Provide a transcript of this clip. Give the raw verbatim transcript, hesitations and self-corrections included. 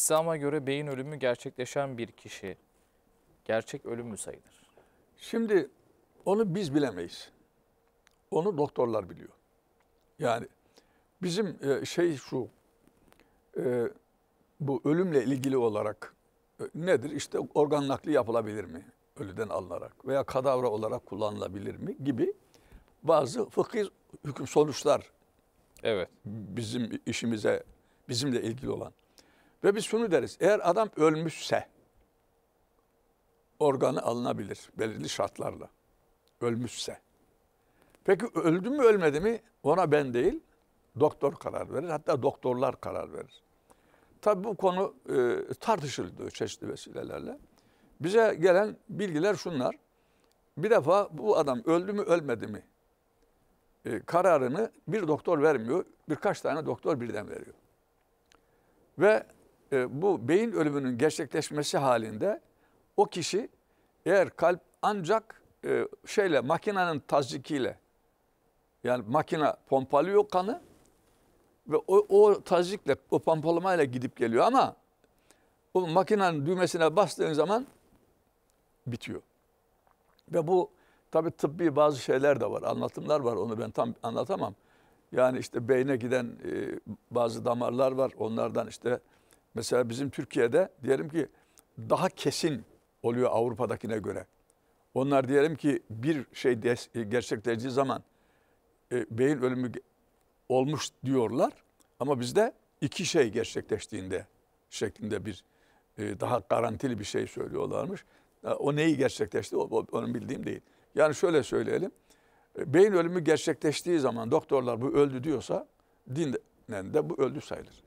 İslam'a göre beyin ölümü gerçekleşen bir kişi gerçek ölüm mü sayılır? Şimdi onu biz bilemeyiz. Onu doktorlar biliyor. Yani bizim e, şey şu, e, bu ölümle ilgili olarak e, nedir? İşte organ nakli yapılabilir mi? Ölüden alınarak veya kadavra olarak kullanılabilir mi? Gibi bazı fıkhi hüküm sonuçlar Evet. bizim işimize, bizimle ilgili olan. Ve biz şunu deriz, eğer adam ölmüşse organı alınabilir belirli şartlarla. Ölmüşse. Peki öldü mü ölmedi mi? Ona ben değil, doktor karar verir. Hatta doktorlar karar verir. Tabii bu konu e, tartışıldı çeşitli vesilelerle. Bize gelen bilgiler şunlar. Bir defa bu adam öldü mü ölmedi mi e, kararını bir doktor vermiyor. Birkaç tane doktor birden veriyor. Ve e, bu beyin ölümünün gerçekleşmesi halinde o kişi eğer kalp ancak e, şeyle makinenin tazyikiyle, yani makine pompalıyor kanı ve o, o tazyikle, o pompalamayla gidip geliyor ama o makinenin düğmesine bastığın zaman bitiyor. Ve bu tabii tıbbi bazı şeyler de var, anlatımlar var, onu ben tam anlatamam. Yani işte beyne giden e, bazı damarlar var, onlardan işte mesela bizim Türkiye'de diyelim ki daha kesin oluyor Avrupa'dakine göre. Onlar diyelim ki bir şey gerçekleştiği zaman e, beyin ölümü olmuş diyorlar. Ama bizde iki şey gerçekleştiğinde şeklinde bir e, daha garantili bir şey söylüyorlarmış. O neyi gerçekleşti o, onun bildiğim değil. Yani şöyle söyleyelim. E, beyin ölümü gerçekleştiği zaman doktorlar bu öldü diyorsa dinde de bu öldü sayılır.